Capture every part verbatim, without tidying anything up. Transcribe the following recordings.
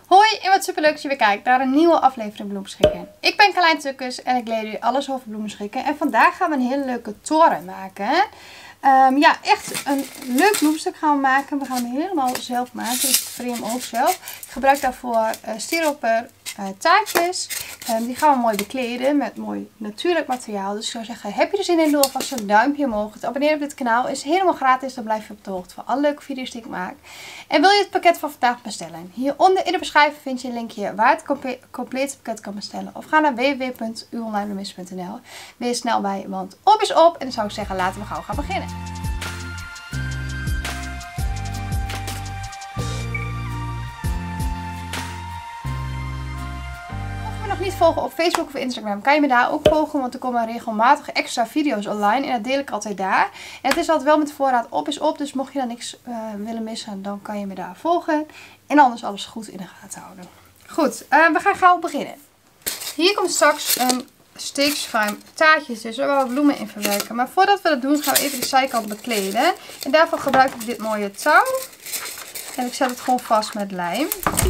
Hoi en wat superleuk dat je weer kijkt naar een nieuwe aflevering Bloemschikken. Ik ben Carlijn Tukkers en ik leer jullie alles over bloemschikken. En vandaag gaan we een hele leuke toren maken. Um, ja, echt een leuk bloemstuk gaan we maken. We gaan hem helemaal zelf maken. Dus ik frame hem ook zelf. Ik gebruik daarvoor uh, styroper uh, taartjes. Um, die gaan we mooi bekleden met mooi natuurlijk materiaal. Dus ik zou zeggen, heb je er zin in, doe alvast een duimpje omhoog. Het abonneren op dit kanaal is helemaal gratis. Dan blijf je op de hoogte van alle leuke video's die ik maak. En wil je het pakket van vandaag bestellen? Hieronder in de beschrijving vind je een linkje waar het comple complete pakket kan bestellen. Of ga naar w w w punt u online bloemist punt n l. Wees snel bij, want op is op. En dan zou ik zeggen, laten we gauw gaan beginnen. Nog niet volgen op Facebook of Instagram, kan je me daar ook volgen, want er komen regelmatig extra video's online en dat deel ik altijd daar. En het is altijd wel met voorraad op is op, dus mocht je daar niks uh, willen missen, dan kan je me daar volgen. En anders alles goed in de gaten houden. Goed, uh, we gaan gauw beginnen. Hier komt straks een steekschuim taartjes tussen waar we bloemen in verwerken. Maar voordat we dat doen, gaan we even de zijkant bekleden. En daarvoor gebruik ik dit mooie touw. En ik zet het gewoon vast met lijm.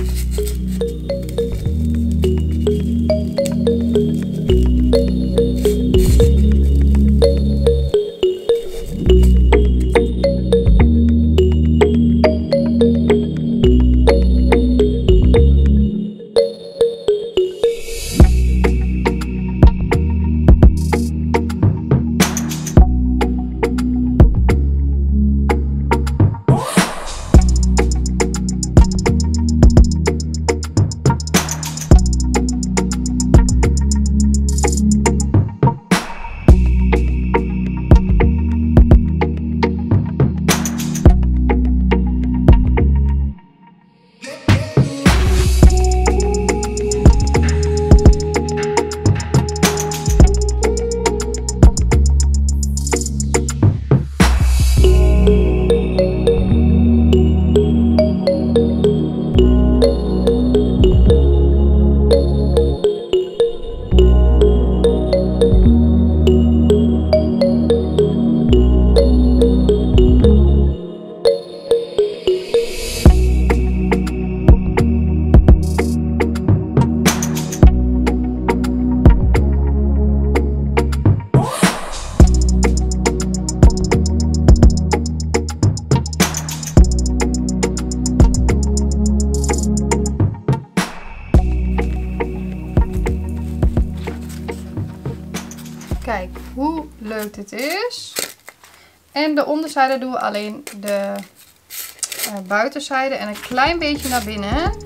Kijk hoe leuk dit is. En de onderzijde doen we alleen de uh, buitenzijde en een klein beetje naar binnen.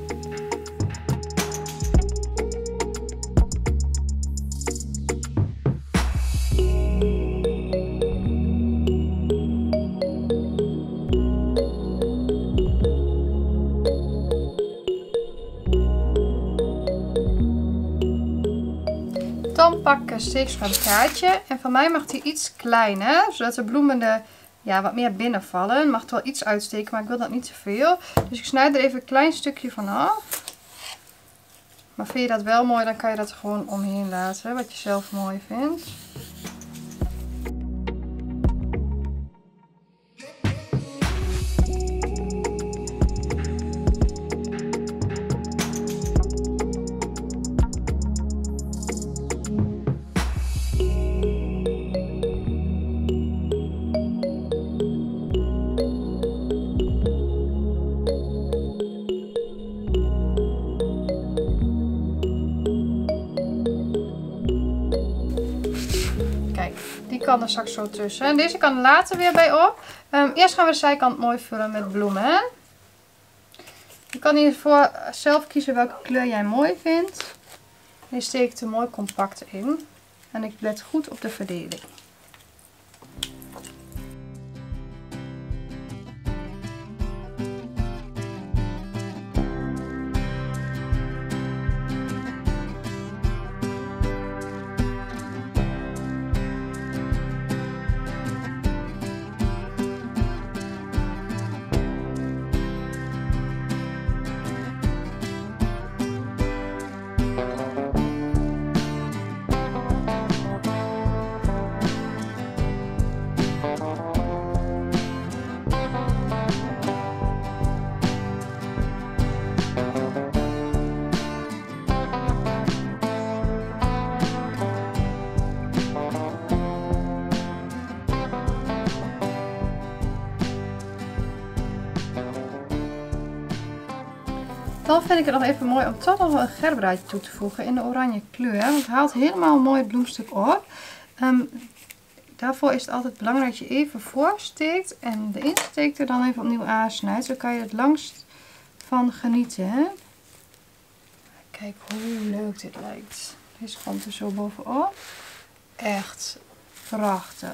Dan pak ik een steekschuim taartje en van mij mag die iets kleiner, zodat de bloemen er ja, wat meer binnen vallen. Mag het wel iets uitsteken, maar ik wil dat niet te veel. Dus ik snijd er even een klein stukje van af. Maar vind je dat wel mooi, dan kan je dat er gewoon omheen laten, wat je zelf mooi vindt. Die kan er straks zo tussen. En deze kan er later weer bij op. Um, eerst gaan we de zijkant mooi vullen met bloemen. Je kan hiervoor zelf kiezen welke kleur jij mooi vindt. Deze steek ik er mooi compact in. En ik let goed op de verdeling. Dan vind ik het nog even mooi om toch nog een gerbraadje toe te voegen in de oranje kleur. Want het haalt helemaal een mooi bloemstuk op. Um, daarvoor is het altijd belangrijk dat je even voorsteekt en de insteek er dan even opnieuw aansnijdt. Zo kan je het langst van genieten. Kijk hoe leuk dit lijkt. Deze komt er zo bovenop. Echt prachtig.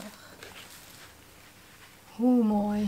Hoe mooi.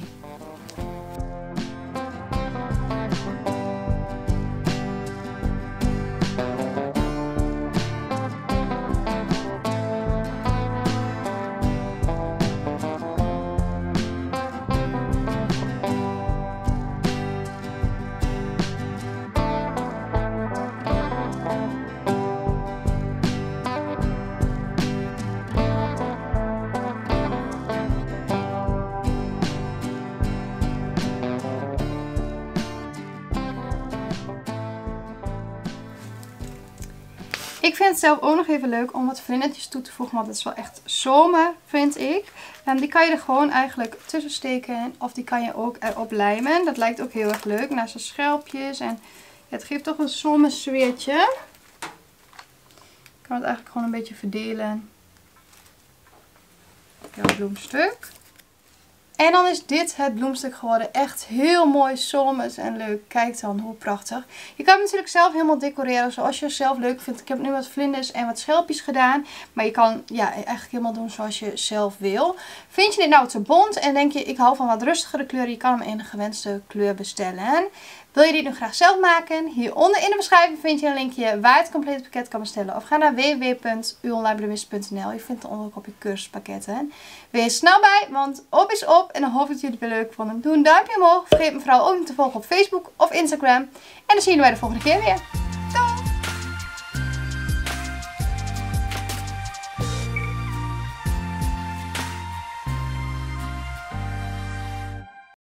Ik vind het zelf ook nog even leuk om wat vlinders toe te voegen, want het is wel echt zomer, vind ik. En die kan je er gewoon eigenlijk tussen steken of die kan je ook erop lijmen. Dat lijkt ook heel erg leuk, naast de schelpjes. En het geeft toch een zomersfeertje. Ik kan het eigenlijk gewoon een beetje verdelen. Jouw bloemstuk. En dan is dit het bloemstuk geworden. Echt heel mooi, zomers en leuk. Kijk dan hoe prachtig. Je kan het natuurlijk zelf helemaal decoreren zoals je het zelf leuk vindt. Ik heb nu wat vlinders en wat schelpjes gedaan. Maar je kan ja, eigenlijk helemaal doen zoals je zelf wil. Vind je dit nou te bont en denk je ik hou van wat rustigere kleuren. Je kan hem in de gewenste kleur bestellen. Wil je dit nu graag zelf maken? Hieronder in de beschrijving vind je een linkje waar je het complete pakket kan bestellen. Of ga naar w w w punt u online bloemist punt n l. Je vindt er onder ook op je cursuspakketten. Wees snel bij, want op is op. En dan hoop ik dat jullie het weer leuk vonden. Doe een duimpje omhoog. Vergeet me vooral ook niet te volgen op Facebook of Instagram. En dan zien we bij de volgende keer weer.